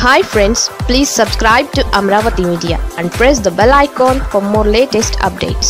Hi friends, please subscribe to Amravati Media and press the bell icon for more latest updates.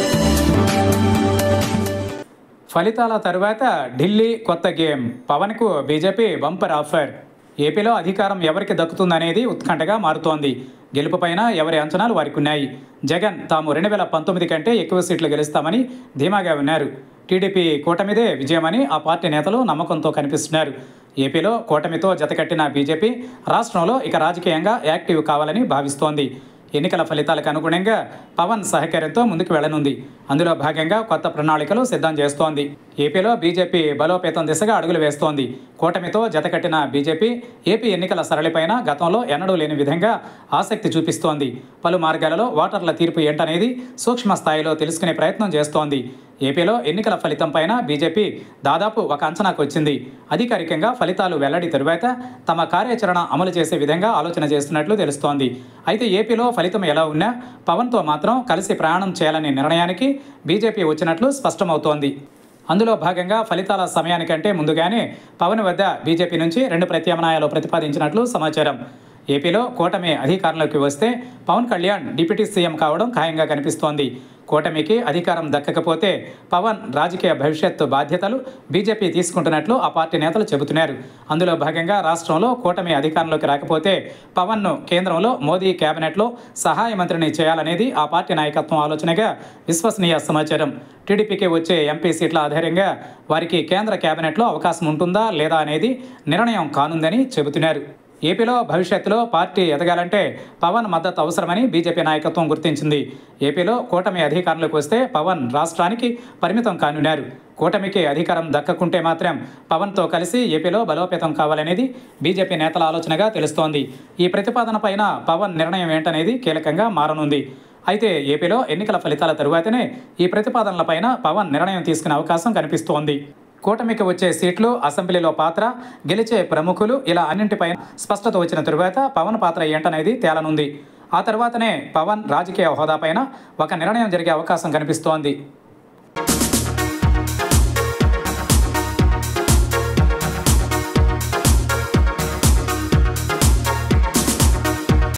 ఫలితాల తరువాత ఢిల్లీ కొత్త game, పవన్కు BJP bumper offer. ఏపీలో అధికారం ఎవరికి దక్కుతుందనేది ఉత్కంఠగా మారుతోంది. గెలుపుపైన ఎవరి అంచనాలు వారికి ఉన్నాయి. జగన్ తాము 2019 కంటే ఎక్కువ సీట్లు గెలుస్తామని ధీమాగా ఉన్నారు. టీడీపీ కూటమిదే విజయమని ఆ పార్టీ నేతలు నమ్మకంతో కనిపిస్తున్నారు. ఏపీలో కూటమితో జతకట్టిన బీజేపీ రాష్ట్రంలో ఇక రాజకీయంగా యాక్టివ్ కావాలని భావిస్తోంది. ఎన్నికల ఫలితాలకు అనుగుణంగా పవన్ సహకారంతో ముందుకు వెళ్లనుంది. అందులో భాగంగా కొత్త ప్రణాళికలు సిద్ధం చేస్తోంది. ఏపీలో బీజేపీ బలోపేతం దిశగా అడుగులు వేస్తోంది. కూటమితో జతకట్టిన బీజేపీ ఏపీ ఎన్నికల సరళిపైన గతంలో ఎన్నడూ లేని విధంగా ఆసక్తి చూపిస్తోంది. పలు మార్గాలలో ఓటర్ల తీర్పు ఏంటనేది సూక్ష్మ స్థాయిలో తెలుసుకునే ప్రయత్నం చేస్తోంది. ఏపీలో ఎన్నికల ఫలితం పైన బీజేపీ దాదాపు ఒక అంచనాకు వచ్చింది. అధికారికంగా ఫలితాలు వెల్లడి తరువాత తమ కార్యాచరణ అమలు చేసే విధంగా ఆలోచన చేస్తున్నట్లు తెలుస్తోంది. అయితే ఏపీలో ఫలితం ఎలా ఉన్నా పవన్తో మాత్రం కలిసి ప్రయాణం చేయాలనే నిర్ణయానికి బీజేపీ వచ్చినట్లు స్పష్టమవుతోంది. అందులో భాగంగా ఫలితాల సమయానికంటే ముందుగానే పవన్ వద్ద బీజేపీ నుంచి 2 ప్రత్యామ్నాయాలు ప్రతిపాదించినట్లు సమాచారం. ఏపీలో కూటమి అధికారంలోకి వస్తే పవన్ కళ్యాణ్ డిప్యూటీ సీఎం కావడం ఖాయంగా కనిపిస్తోంది. కూటమికి అధికారం దక్కకపోతే పవన్ రాజకీయ భవిష్యత్తు బాధ్యతలు బీజేపీ తీసుకుంటున్నట్లు ఆ పార్టీ నేతలు చెబుతున్నారు. అందులో భాగంగా రాష్ట్రంలో కూటమి అధికారంలోకి రాకపోతే పవన్ను కేంద్రంలో మోదీ కేబినెట్లో సహాయ మంత్రిని చేయాలనేది ఆ పార్టీ నాయకత్వం ఆలోచనగా విశ్వసనీయ సమాచారం. టీడీపీకి వచ్చే ఎంపీ సీట్ల ఆధారంగా వారికి కేంద్ర కేబినెట్లో అవకాశం ఉంటుందా లేదా అనేది నిర్ణయం కానుందని చెబుతున్నారు. ఏపీలో భవిష్యత్తులో పార్టీ ఎదగాలంటే పవన్ మద్దతు అవసరమని బీజేపీ నాయకత్వం గుర్తించింది. ఏపీలో కూటమి అధికారంలోకి వస్తే పవన్ రాష్ట్రానికి పరిమితం కానున్నారు. కూటమికి అధికారం దక్కకుంటే మాత్రం పవన్తో కలిసి ఏపీలో బలోపేతం కావాలనేది బీజేపీ నేతల ఆలోచనగా తెలుస్తోంది. ఈ ప్రతిపాదన పైన పవన్ నిర్ణయం ఏంటనేది కీలకంగా మారనుంది. అయితే ఏపీలో ఎన్నికల ఫలితాల తరువాతనే ఈ ప్రతిపాదనలపైన పవన్ నిర్ణయం తీసుకునే అవకాశం కనిపిస్తోంది. కూటమికి వచ్చే సీట్లు, అసెంబ్లీలో పాత్ర, గెలిచే ప్రముఖులు ఇలా అన్నింటిపై స్పష్టత వచ్చిన తరువాత పవన్ పాత్ర ఏంటనేది తేలనుంది. ఆ తర్వాతనే పవన్ రాజకీయ హోదాపైన ఒక నిర్ణయం జరిగే అవకాశం కనిపిస్తోంది.